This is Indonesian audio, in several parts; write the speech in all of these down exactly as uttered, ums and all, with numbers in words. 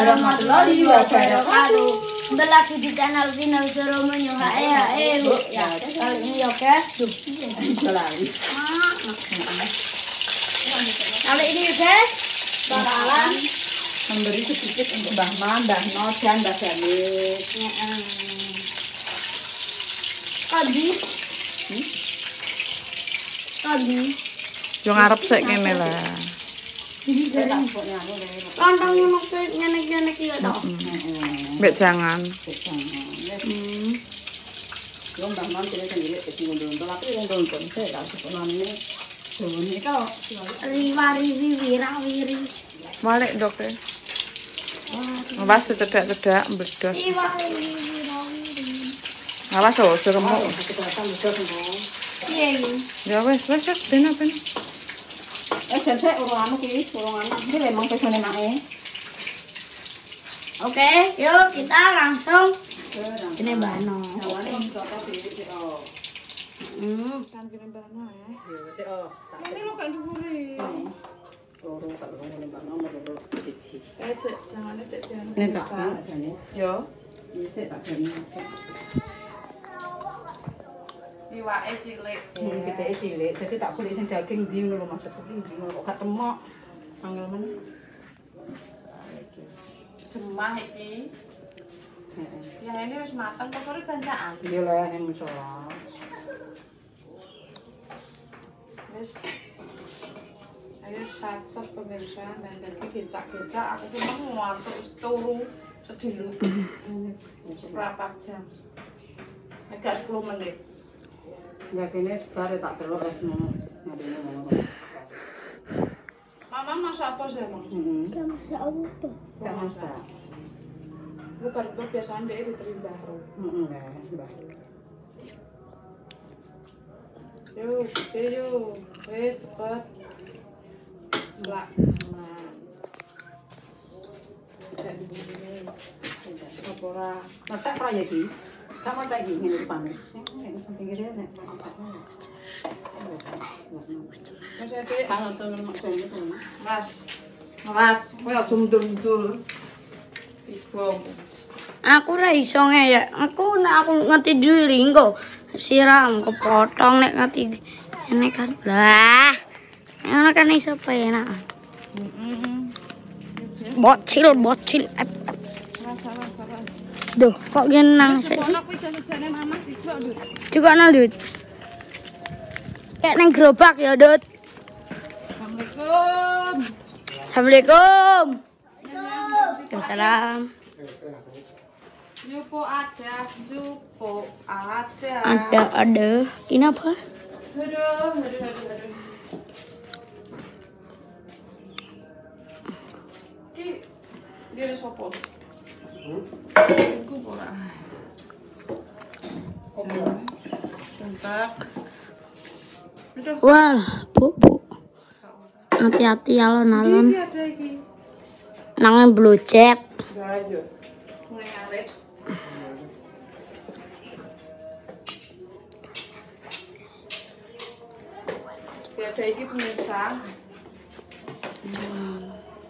warahmatullahi wabarakatuh. Kembali lagi di channel Vino Suromonyo. Hae hae. Ya, kali ini ya guys. Kali ini guys bakalan memberi sedikit untuk Mbah Man, Mbah No dan Mbah Jamil. Kadi. Kadi. Yo ngarep sik kene lah. Lontong ngono kuwi nyenek-nyenek iki ya toh. Mbek jangan. Hmm. Yo Mbah Man kene sendiri dadi ngono-ngono tapi ngono-ngono sik tak sepenane. Dene kok Riwari wirawiri. Balik dok ya. Awas cedak-cedak mbledos. Riwari wirawiri. Awas oh seremuk. Iya. Ya wes wes wes ben ben. Eh sensei urung anu ki, urung anu. Iki lemong pesone mae. Oke, yuk kita langsung ini bano. Hmm. Kan kirim bano ya. Ya wis oh. Ini lo kan diburi. Urung tak urung bano nomor siji. Eh cek jangan cek jangan. Ini tak jane. Yo. Ini sik tak jane. Iwake cilik. Hmm, piteke cilik. Dadi tak kulit sing daging ndi ngono lho Mas. Daging ndi ngono kok gak temok. Angel men. Jemah iki. Heeh. Ya ini wis mateng kok sore bancaan. Iya lah yang musola. Wis. Ayo sat-sat pemirsa dan ganti kecak-kecak aku cuma ngantuk wis turu sedilu. Berapa jam? Agak sepuluh menit. Ya kene sebar tak celuk wis ngono. Ngadene ngono. Mama masak apa sih, Mang? Heeh. Gak apa. Gak masak. Lu baru biasanya dia diterima baru. Heeh, Mbah. Yuk, yuk, wes cepet. Selak, cuman. Tidak dibunyi. Apa ora? Matak pra ya iki? Gak matak iki ngene dipane. Nek samping kiri nek matak. Mas Ade, Kalau tuh lemak jane sana. Mas. Mas, kowe aja mundur-mundur. Ibom. Aku ora iso ngeyek. Aku nek aku ngerti diri engko siram kepotong nek ngerti ini kan. Lah. Ngono kan iso penak. Heeh. Bocil, bocil. Salah-salah. Duh, kok gini nangis sih? Ono kuwi jane Mama juga, Dut. Juga nang, Dut. Kayak nang gerobak ya, Dut. Assalamualaikum. Assalamualaikum. Waalaikumsalam. Yupo ada, yupo ada. Ada, ada. Ini apa? Aduh, aduh, aduh, aduh. Ki, dia sopo. Iku ora. Contak. Aduh. Wah, Bu, Bu. Hati-hati alon-alon. Iki ada iki. Nang blocek. Enggak aja. Mulai ngaret. Ada iki pemirsa. Hmm.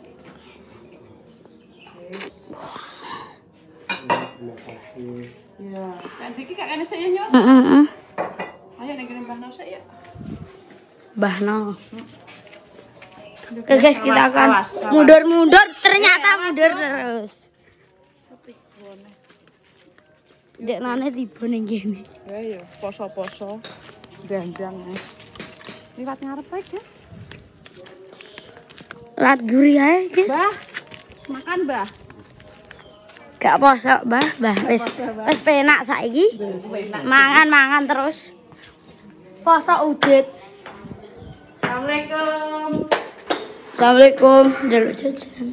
Ya, kan iki kak kene sik ya nyok. Heeh. Ayo nek kene Mbah Nosek ya. Mbah No. Oke guys, kita akan mundur-mundur, ternyata mundur terus. Dek nane tiba ning kene. Ya ya, poso-poso dandang. Liwat ngarep ae, Guys. Lat gurih ae, guys. Mbah. Makan, Mbah. Gak poso, Mbah. Mbah wis wis penak saiki. Mangan-mangan terus. Poso udit. Assalamualaikum. Assalamualaikum. Jaluk jajan.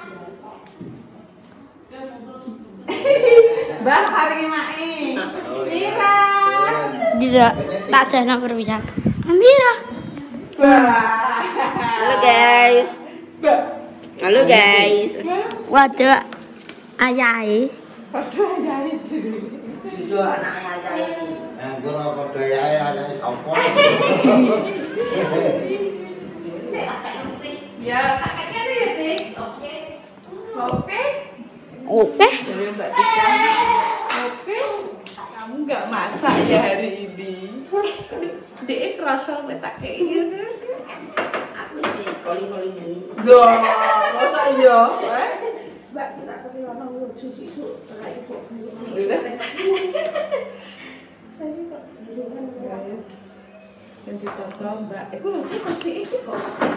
Mbah, hari mae. Mira. Tidak, tak jana perpisahan. Amira. Wah. Halo guys. Halo guys. Waduh. Ayahe. Waduh, ayah iki. Iya anak ayah iki. Anggur apa dayae anake sapa? Ya, kakeknya nih, Oke. Oke. Oke. Dari Mbak Tika. Oke. Kamu nggak masak ya hari ini? Dia kerasa letak kayak gini. Aku di calling-calling ini. Duh, masa iya? Mbak, kita kasih warna susu terkait kok. Udah. Yang dicontoh Mbak, itu loh, kasih itu kok.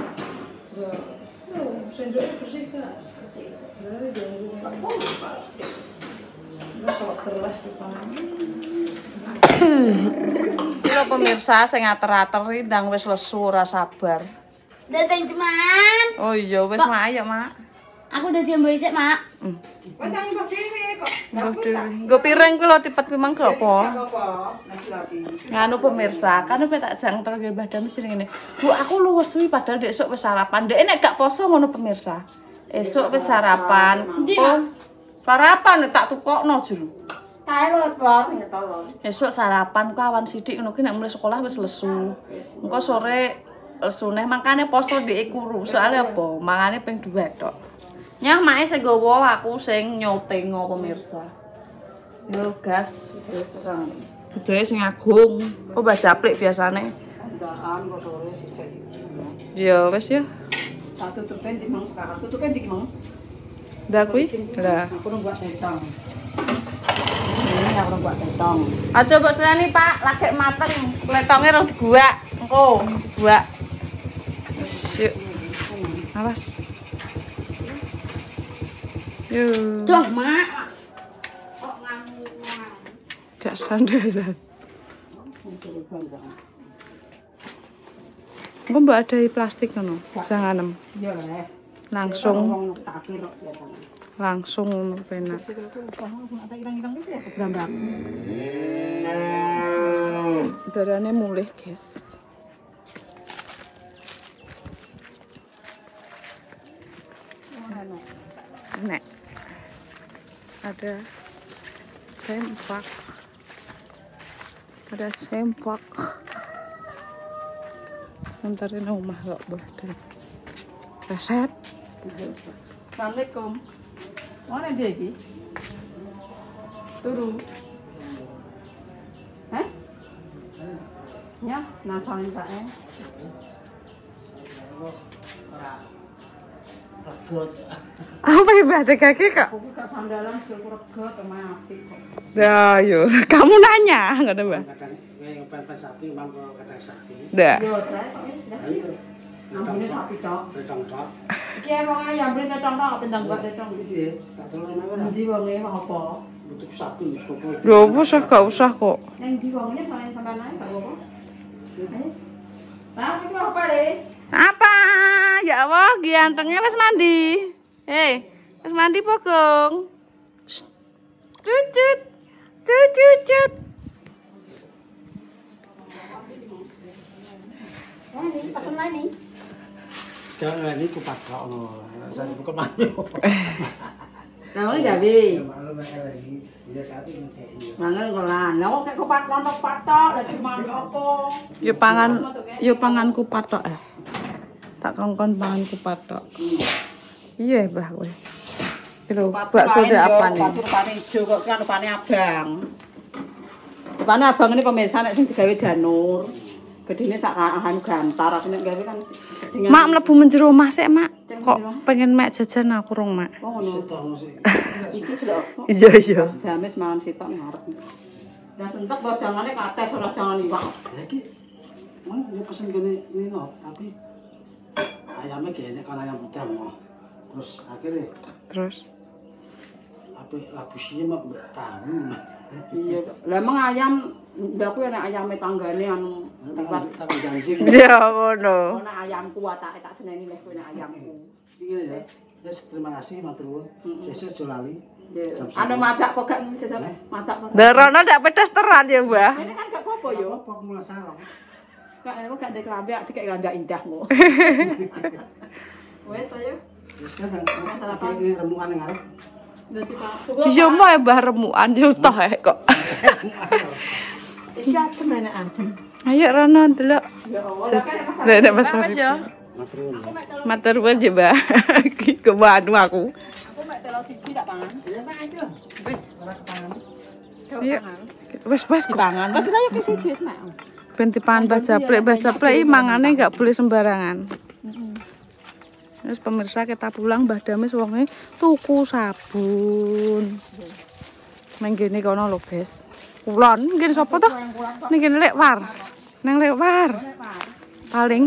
Loh, sendoknya bersih kak. Nah, jangan lupa. Nggak sok terlas depan. Ini pemirsa, saya ngater-ater ndang wis lesu ora sabar. Datang teman. Oh iya, wis mak ayo mak. Aku udah diambil isik, Mak. Hmm. Padang mbak dewe kok. Nggo piring ku lho tipet ku mang gak apa. Apa? Nasi lagi. Nganu pemirsa, kan wis tak jang terus Mbah Dam mesti ngene. Bu, aku luwes suwi padahal dek esuk wis sarapan. Dek nek gak poso ngono pemirsa. Esuk wis sarapan. Oh. Sarapan tak tukokno jero. Kae lho, Lor. Ya tolong. Esuk sarapan ku awan sithik ngono ki nek mulai sekolah wis lesu. Engko sore lesu neh makane poso dek kuru. Soale apa? Mangane ping dua tok. Nyah mae sing gowo aku sing nyoting pemirsa. Yo gas. Budaya sing agung. Kok Mbah Japrik biasane. Jangan kok sore sisa-sisi. Ya wis ya. Tak tutupin di mang sekarang. Tutupin di mang. Ndak kuwi? Lah. Aku udah buat tentang. Ini aku udah buat tentang. Aja mbok selani, Pak. Lagi mateng. Letonge rong diguak. Engko diguak. Wis yuk. Awas. Yo. Duh, Mak. Kok ngamuk. Gak sandaran. Engko mbok adahi plastik ngono. Jangan Iya lah. langsung tak kira ya. langsung ngono penak. Darane mulih, guys. Nek ada sempak, ada sempak. Antarin omah kok boten. Reset. Assalamualaikum. Mana dia iki? Turu. Hah? Ya, nasalin Pak eh. Apa yang ada kaki kok? Aku gak sandalan suku rega teman apik kok. Dah, yo. Kamu nanya, enggak ada, Mbak? Kadang yang pempek sapi mampu kadang sapi. Dah. Yo, Teh. Ayo. Ambune sapi tok. Tetong tok. Iki wong ayam beli tetong tok bentang gak tetong. Iya, tak terlalu nama lah. Endi wonge mau apa? Butuh sapi, pokoknya. Loh, usah gak usah kok. Yang di wongnya sampean sampean ae gak apa-apa. Ayo. Lah, iki mau apa, Le? Apa? Ya Allah, gantengnya wis mandi. Hei, wis mandi pokong. Cucut. Cucut. Wah, ini pesen lagi. Jangan ini kupat kok no. Saya bukan malu. Nah, ini gawe. Malu mereka lagi. Dia tapi kayak Mangan kolan. Lah kok kayak kupat lontok patok, lah cuma apa? Yo pangan, yo pangan kupat tok eh. Tak kongkon pangan kupat tok. Iya, Mbah kowe. Lho, bakso dek apa nih? Kupat rupane ijo kok kan rupane abang. Rupane abang ini pemirsa nek sing digawe janur. Gedene sak anu gantar, aku nek gawe kan dengan Mak mlebu menjero omah sik, Mak. Kok pengen mek jajan aku rong, Mak. Oh ngono. Setong sih. Iki lho. Iya, iya. Jamis mangan sitok ngarep. Dan sentek bawa jangane kates ora jangan iwak. Lagi, mau dia pesen gini Nino, tapi ayamnya kayaknya kan ayam putih mau. Terus akhirnya, Terus apa labusinya mah nggak tahu. Iya, lah emang ayam ndak aku nek ayame tanggane anu Tak tak janji. ya ngono. ana ayamku tak tak seneni lek kowe nek ayamku. Ini ya, yes, terima kasih matur nuwun. Sesuk aja lali. Anu majak kok gak sesuk majak kok. Darono ndak pedes teran ya, Mbah. Ini kan gak apa-apa yo. Apa aku mulai sarong? Gak anu gak ndek lambe dikek gak indah mo. Wes ayo. Kadang tapi ini remukan yang ngarep. Nanti Pak. Iya mau ya Mbah remukan yo toh eh kok. Iki adem ana adem. Ayo Rono delok. Ya Allah, kan pas Nek nek pasar. Matur nuwun. Matur nuwun ya, Mbah. Ki kemanu aku. aku mek Kalau siji tak pangan. Ya Pak itu. Wis, ora kepangan. Ayo. Wes wes kok. Dipangan. Wis lah yo ki siji mak. Ben dipangan baca plek baca plek mangane enggak boleh sembarangan. Terus pemirsa kita pulang Mbah Damis wonge tuku sabun. Nang kene kono lho, guys. Kulon nggih sapa to? Ning kene lek war. Nang lek war. Paling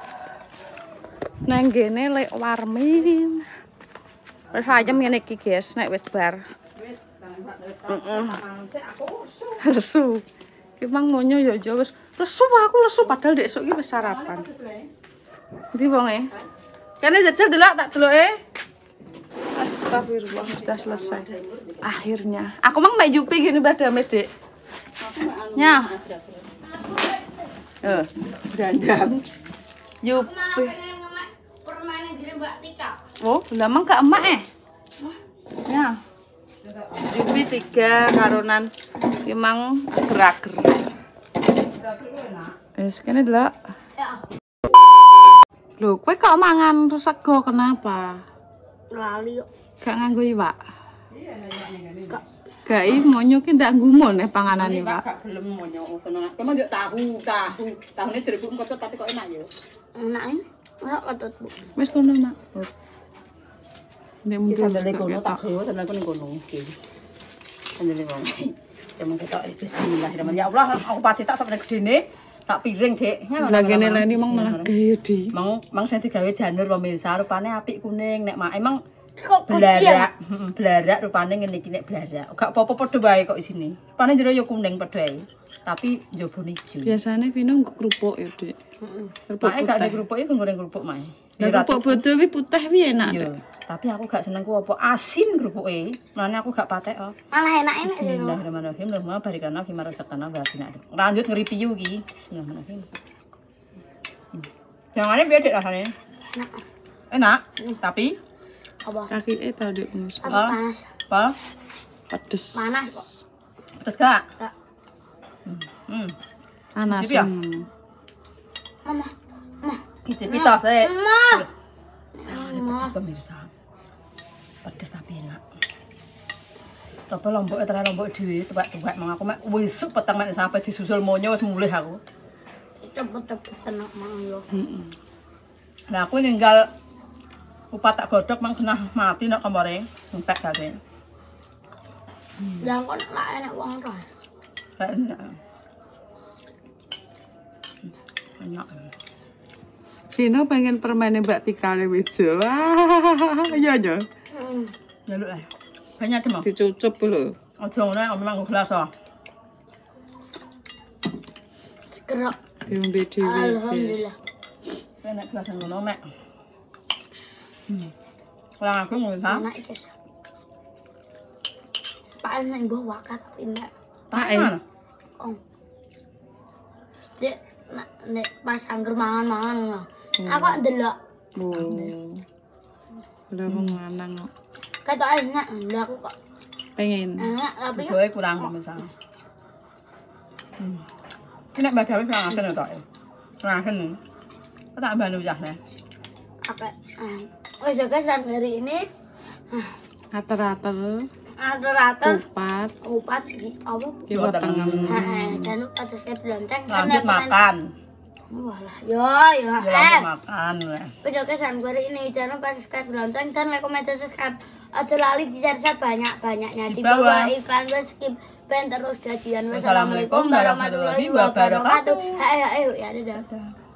nang kene lek warmin. Wis ayem ngene iki, guys, nek wis bar. Wis, heeh. Sik aku Lesu. Ki mang monyo yo yo wis lesu aku lesu padahal dek esuk iki wis sarapan. Ndi wonge? Kene jajal delok tak deloke. Astagfirullah sudah selesai. Akhirnya. Aku mang mek Yupi gini Mbak Damis, Dik. Nya. Eh, dandang. Yupi. Permainan di Mbak Tika. Oh, lah mang gak emak eh. Ya. Yupi tiga karunan ki mang gerak-gerak. Wis kene delok. Ya. Loh, kowe kok mangan sego kenapa? Lali kok. Gak nganggo iwak. Gak. Gak i monyo ki ndak nggumun eh panganan iwak. gak gelem monyo seneng. Kamu yo tahu, tahu. Tahune jeruk kocok tapi kok enak yo. Enak ini. Ora otot, Bu. Wis kono, Mak. Nek Iki mungkin sandale kono tak sewa sandalku ning kono iki. Sandale wong. Ya mung ketok bismillahirrahmanirrahim. Ya Allah, aku pasti tak sampe gedene. Tak piring, Dik. lah kene leni mong malah gaya di. Mang mang sing digawe janur pemirsa rupane apik kuning nek mak emang Kok belarak, heeh belarak rupane ngene iki nek belarak. Gak apa-apa padha wae kok isine. Rupane jero ya kuning padha wae. Tapi njabane ijo. Biasane Vino nggo kerupuk ya, Dik. Heeh. Kerupuk Mak gak ada putih. kerupuk iki goreng kerupuk mae. Lah kerupuk bodo wi putih wi enak, Iya, Dik. tapi aku gak seneng ku apa asin kerupuke. Mane aku gak patek kok. Malah enak ini. Bismillahirrahmanirrahim. Allahumma barik lana fi ma razaqtana wa qina adzabannar. Lanjut nge-review iki. Bismillahirrahmanirrahim. Jangan biar Dik rasanya. Enak. Enak, tapi Apa? Kaki eh tau Dik mus. Apa Ah. panas? apa? Pedes. Panas kok. Terus gak? Gak. Hmm. Panas. Jadi ya? hmm. Mama. Mama. Iki pita sih. Mama. Pedes pemirsa. Pedes tapi enak. Tapi lombok terus lombok dhewe tuwek-tuwek mang aku mek wisuk peteng mek sampai disusul monyo wis mulih aku. Cepet-cepet enak mang yo. Heeh. Nah aku ninggal kupat tak godhog mang kena mati nek kemare entek gawe. Lah kok lak enak wong to. Enak. Enak. Vino pengen permanen Mbak Tika Lewijo. Wah, iya ya. Hmm. Jaluk ae. Banyak deh mau. Dicucup lho. Aja ngono omong gelas oh. Gerak. Diombe dhewe. Alhamdulillah. Enak gelas ngono mek. Hmm. Kurang aku ngono ta. Enak iki. Pak enak nggo wakat enak. Pak Mana? Oh. Dek, nek nek pas angger mangan-mangan ngono. Aku ndelok Oh. Lah wong lanang kok ketok enak, lha aku kok pengen. enak tapi Boe kurang misalnya. Hmm. Ini nek badhe kurang asin to. Kurang asin. Kok tak mbanu yah nek. apa? Oh, ya guys, hari ini Ater-ater, ada-ada kupat, upat di apa? ki wetengen. Heeh, jangan lupa subscribe lonceng. Lanjut makan. Walah, yo yo Ya eh. lanjut makan. Ojo kesan hari ini jangan lupa subscribe lonceng dan like, comment, dan subscribe. Aja lali dicari banyak-banyaknya di Di bawah. bawah iklan gue skip ben terus gajian. Wassalamualaikum warahmatullahi wabarakatuh. Hai hai ya dadah.